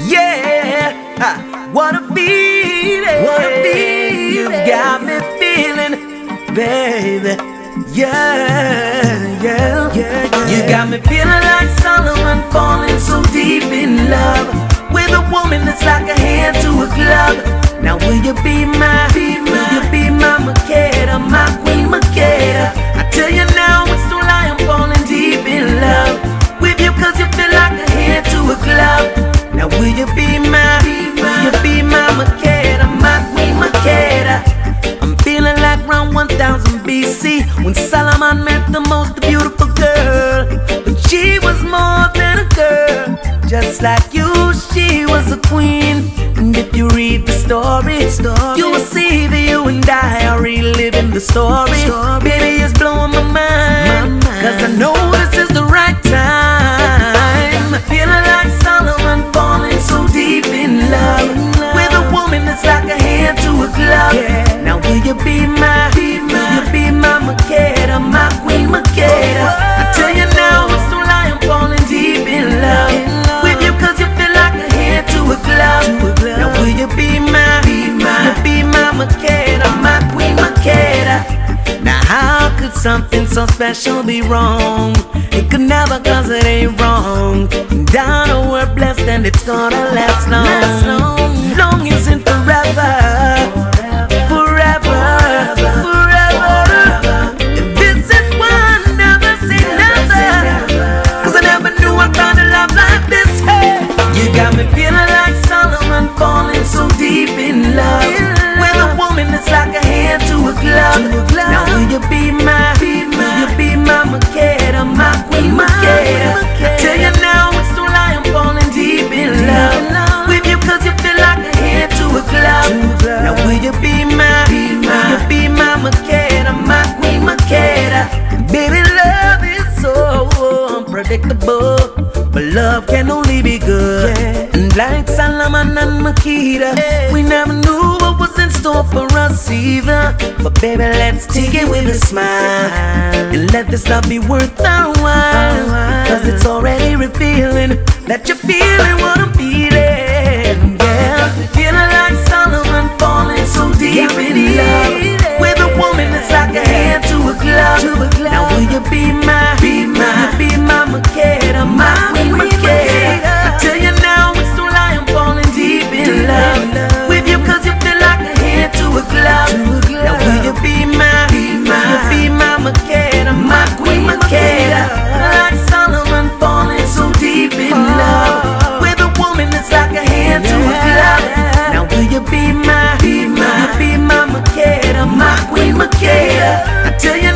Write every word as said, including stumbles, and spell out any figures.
Yeah, ha, what a feeling, what a feeling. You got me feeling, baby. Yeah, yeah, yeah, yeah. You got me feeling like Solomon, falling so deep in love with a woman that's like a hand to a glove. Now will you be my, be my will you be my Makeda, my Queen Makeda? I tell you now, it's no lie, I'm falling deep in love with you, cause you feel like a hand to a glove. Now will you be my, be my will you be my Makeda, my Queen Makeda? I'm feeling like around one thousand B C when Solomon met the most beautiful girl. But she was more than a girl, just like you, she was a queen. And if you read the story, story you will see that you and I are reliving the story, story. Baby, it's blowing my mind, my mind, cause I know this is the right time. Feeling like Solomon, falling so deep in love with a woman that's like a hand to a glove. Yeah. Now will you be my, be my will you be my Makeda, my Queen Makeda? I tell you now, it's no lie, I'm falling deep in love with you, cause you feel like a hand to a glove. Now will you be my, be my, be my Makeda, my Queen Makeda? Now how could something so special be wrong? It could never, cause it ain't wrong. And I know we're blessed and it's gonna last long. Last long, long isn't forever. Forever, forever. If this is one, never say never, cause I never knew I'd find a love like this. Hey, you got me feeling like Solomon, falling so deep in love with a woman that's like a hand to a glove. Now will you be my, be my will you be my Makeda, my Queen Makeda? I tell you now, it's no lie, I'm falling deep in love with you, cause you feel like a hand to a glove. Now will you be my, be my will you be my Makeda, my Queen Makeda? Baby, love is so unpredictable, but love can only be good. Yeah. And like Solomon and Makeda, yeah, we never knew what was in store for us either. But baby, let's take it with a smile and let this love be worth our while, cause it's already revealing that you're feeling what I'm feeling. Yeah, feeling like Solomon, falling so deep in love with a woman that's like a hand to a glove. Now will you be my, be my, will you be my Makeda, my Queen Makeda? I tell you now, it's no lie, I'm falling deep in love with you, cause you feel like a hand to a glove. Now will you be my, be my will you be my Makeda, my Queen Makeda? Like Solomon, falling so deep in love with a woman that's like a hand to a glove. Now will you be my, be my will you be my Makeda, my Queen Makeda? I tell you